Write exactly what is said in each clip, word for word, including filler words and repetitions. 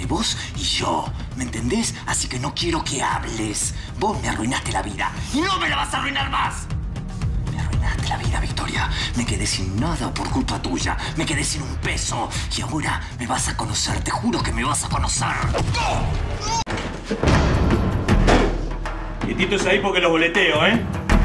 vos y yo, ¿me entendés? Así que no quiero que hables. Vos me arruinaste la vida y no me la vas a arruinar más. Me arruinaste la vida, Victoria. Me quedé sin nada por culpa tuya. Me quedé sin un peso. Y ahora me vas a conocer. Te juro que me vas a conocer. Quietitos ahí porque los boleteo, ¿eh?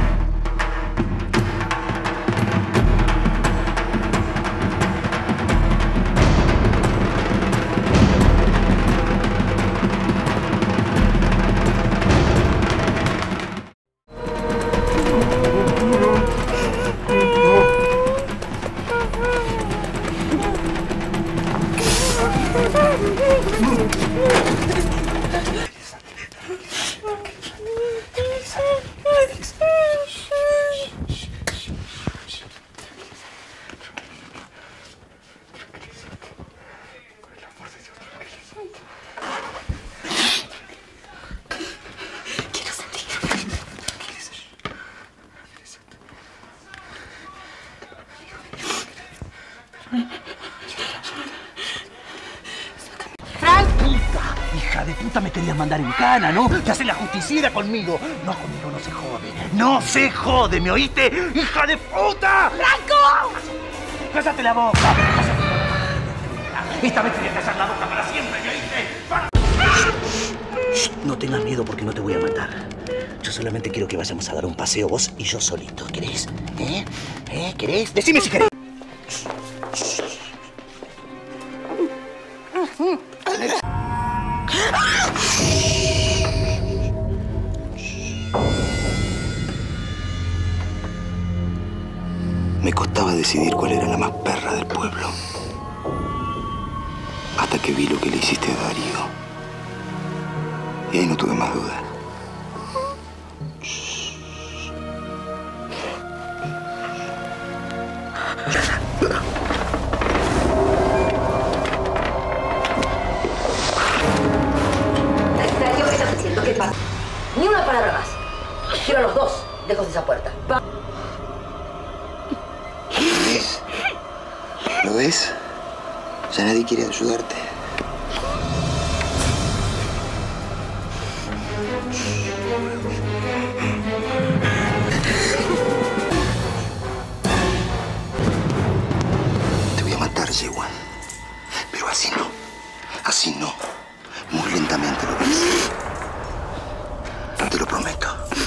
Hija de puta, me querías mandar en cana, ¿no? Te haces la justiciera conmigo. No, conmigo no se jode. ¡No se jode! ¿Me oíste? ¡Hija de puta! ¡Franco! ¡Cállate la boca! Esta vez te voy a callar la boca para siempre, ¿me oíste? No tengas miedo porque no te voy a matar. Yo solamente quiero que vayamos a dar un paseo vos y yo solito. ¿Querés? ¿Eh? ¿Eh? ¿Querés? Decime si querés. Me costaba decidir cuál era la más perra del pueblo. Hasta que vi lo que le hiciste a Darío. Y ahí no tuve más dudas. Darío, ¿qué estás haciendo? ¿Qué pasa? Ni una palabra más. Quiero a los dos lejos de esa puerta. Va. ¿Ves? ¿Lo ves? Ya nadie quiere ayudarte. Te voy a matar, yegua. Pero así no. Así no. Muy lentamente lo ves. Te lo prometo.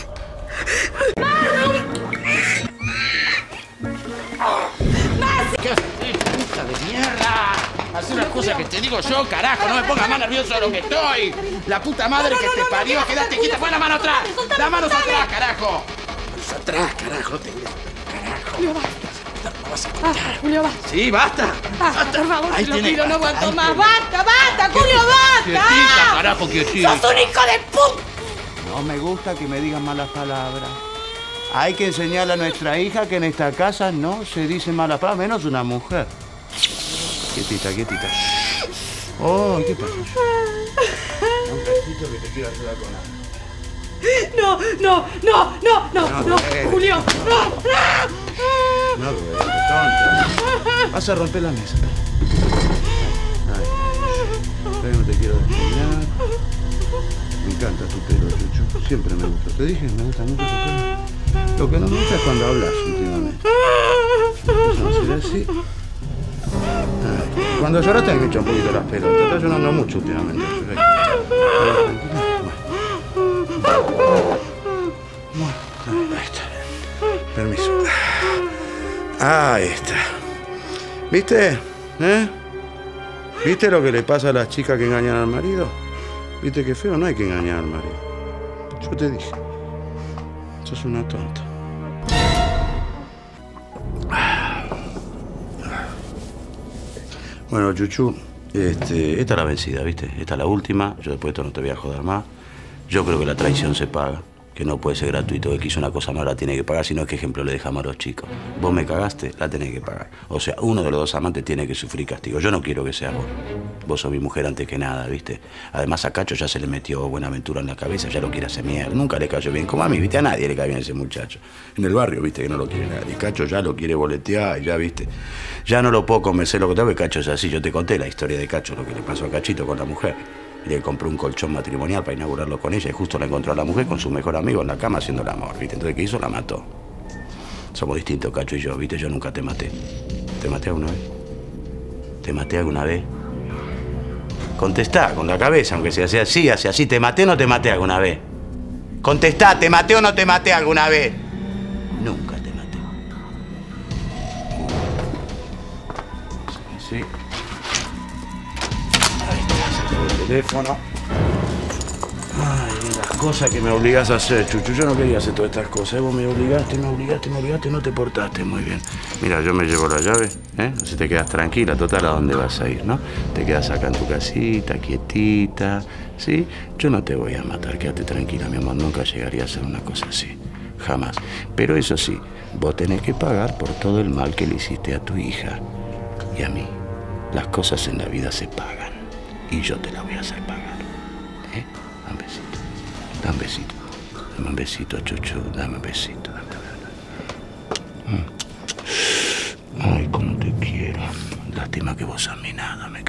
¿Qué haces, puta de mierda? Haz una cosa que te digo yo, carajo, no me pongas más nervioso de lo que estoy. La puta madre que te parió, quédate quieta, pon la mano atrás. Las manos atrás, carajo. Manos atrás, carajo, no te carajo. Julio, basta. No vas a contar. Ah, Julio, basta. Sí, basta. Basta, por favor, Ahí te lo tiene, pido, no basta, aguanto ahí más. tiene. ¡Basta, basta, Julio, basta! Quietita, carajo, quietita. ¡Sos un hijo de puta! No me gusta que me digan malas palabras. Hay que enseñarle a nuestra hija que en esta casa no se dice malas palabras, menos una mujer. Quietita, quietita. Oh, ¿qué pasa? Un ratito que te quiero ayudar con algo. No, no, no, no, no, No, no, duele. Julio, no, No duele, tonta. Vas a romper la mesa. Ay, pero no te quiero despeinar. Me encanta tu pelo, Chuchu. Siempre me gusta. Te dije, me gusta mucho tu pelo. Lo que no me gusta es cuando hablas últimamente. No será así. Ay, cuando lloras te me echa un poquito las pelotas. Estás llorando mucho últimamente. Bueno, ahí está. Permiso. Ahí está. ¿Viste? ¿Eh? ¿Viste lo que le pasa a las chicas que engañan al marido? ¿Viste qué feo? No hay que engañar al marido. Yo te dije. Sos una tonta. Bueno, Chuchu, este, esta es la vencida, ¿viste? Esta es la última. Yo después de esto no te voy a joder más. Yo creo que la traición se paga. que no puede ser gratuito, que quiso una cosa mala la tiene que pagar, si no, ¿qué ejemplo le dejamos a los chicos? Vos me cagaste, la tenés que pagar. O sea, uno de los dos amantes tiene que sufrir castigo. Yo no quiero que seas vos. Vos sos mi mujer antes que nada, ¿viste? Además a Cacho ya se le metió Buenaventura en la cabeza, ya lo quiere hacer mierda. Nunca le cayó bien, como a mí, ¿viste? A nadie le cae bien ese muchacho. En el barrio, ¿viste? Que no lo quiere nadie. Cacho ya lo quiere boletear, ya, ¿viste? Ya no lo puedo convencer lo que tengo, que Cacho es así. Yo te conté la historia de Cacho, lo que le pasó a Cachito con la mujer. Le compró un colchón matrimonial para inaugurarlo con ella y justo la encontró a la mujer con su mejor amigo en la cama haciendo el amor, ¿viste? Entonces, ¿qué hizo? La mató. Somos distintos, Cacho y yo, ¿viste? Yo nunca te maté. ¿Te maté alguna vez? ¿Te maté alguna vez? Contestá con la cabeza, aunque sea así, así, así. ¿Te maté o no te maté alguna vez? Contestá, ¿te maté o no te maté alguna vez? Nunca te maté. Sí. Teléfono. Ay, las cosas que me obligás a hacer, Chuchu. Yo no quería hacer todas estas cosas. Vos me obligaste, me obligaste, me obligaste, no te portaste muy bien. Mira, yo me llevo la llave, ¿eh? Así te quedas tranquila, total, ¿a dónde vas a ir, no? Te quedas acá en tu casita, quietita, ¿sí? Yo no te voy a matar, quédate tranquila, mi amor. Nunca llegaría a hacer una cosa así. Jamás. Pero eso sí, vos tenés que pagar por todo el mal que le hiciste a tu hija y a mí. Las cosas en la vida se pagan. Y yo te la voy a hacer pagar. ¿Eh? Dame un besito. Dame un besito. Dame un besito, Chuchu. Dame un besito. Dame, dame. Ay, cómo te quiero. Lástima que vos a mí nada me